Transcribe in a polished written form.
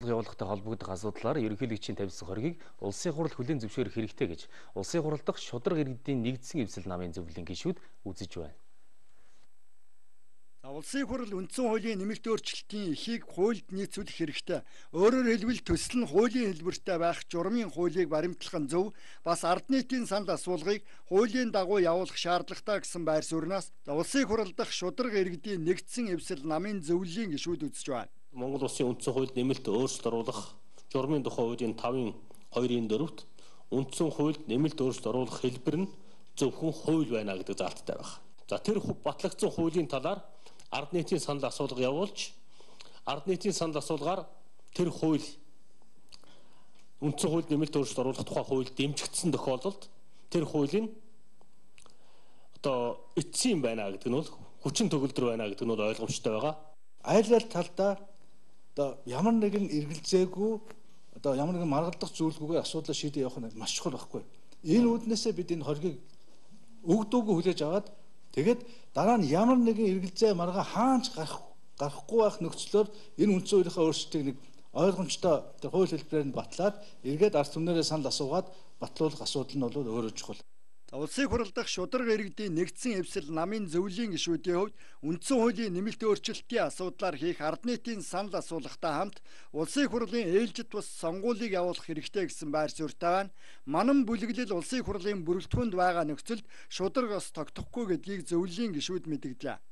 Явуулгатай холбогдох асуудлаар ерөнхийлөгчийн тавьсан хоргийг улсын хурал хүлээн зөвшөөрөх хэрэгтэй гэж улсын хурал дахь шударга иргэдийн нэгдсэн эвсэл намын зөвлөлийн гишүүд үзэж байна. Улсын хурал үндсэн хуулийн нэмэлт өөрчлөлтийн эхийг хуульд нийцүүлэх хэрэгтэй. Өөрөөр хэлбэл төсөл нь хуулийн хэлбэртэй байх журмын хуулийг баримтлах нь зөв. Бас ард нийтийн санал асуулгыг хуулийн дагуу явуулах шаардлагатай гэсэн байр сууриас улсын хурал дахь шударга иргэдийн нэгдсэн эвсэл намын зөвлөлийн гишүүд үзэж байна. Монгол Улсын үндсэн хуульд нэмэлт өөрчлөлт оруулах журмын тухай хуулийн 5-2-4-т үндсэн хуульд нэмэлт өөрчлөлт оруулах хэлбэр нь зөвхөн хууль байна гэдэг заалттай байна. За тэр батлагдсан хуулийн талаар ард нийтийн санал асуулга явуулж ард нийтийн санал асуулгаар тэр хууль үндсэн хуульд нэмэлт өөрчлөлт оруулах тухай хууль дэмжигдсэн тохиолдолд тэр хуулийн эцсийн байна гэдэг нь бол хүчин төгөлдөр байна гэдэг нь бол ойлгомжтой байгаа. Аль аль талдаа ямар нэгэн эргэлзээгүй ямар нэгэн маргалдах зүйлгүйгээр асуудлаа шийдэж явах нь маш чухал байхгүй. Энэ үүднээсээ бид энэ хоргийг өгдөөгүй хүлээж аваад тэгээд дараа нь ямар нэгэн эргэлзээ маргаа хаанч гарахгүй байх нөхцлөөр энэ үндсэн хуулийнхаа өөрчлөлтийг нэг ойлгомжтой тэр хууль хэлбэрээр нь батлаад эргээд ард түмнэрээ санал асуугаад батлуулах асуудал нь бол өөрөө чухал. Улсын хурал дахь шударга иргэдийн нэгдсэн эвсэл намын зөвлөлийн гишүүдийн хувьд үндсэн хуулийн нэмэлт өөрчлөлтийн асуудлаар хийх ард нийтийн санал асуулгатай хамт улсын хурлын ээлжид бас сонгуулийг явуулах хэрэгтэй гэсэн байр суурьтай байна. Манан бүлэглэл улсын хурлын бүрэлдэхүүнд байгаа нөхцөлд шударга бас тогтохгүй гэдгийг зөвлөлийн гишүүд мэдэгдлээ.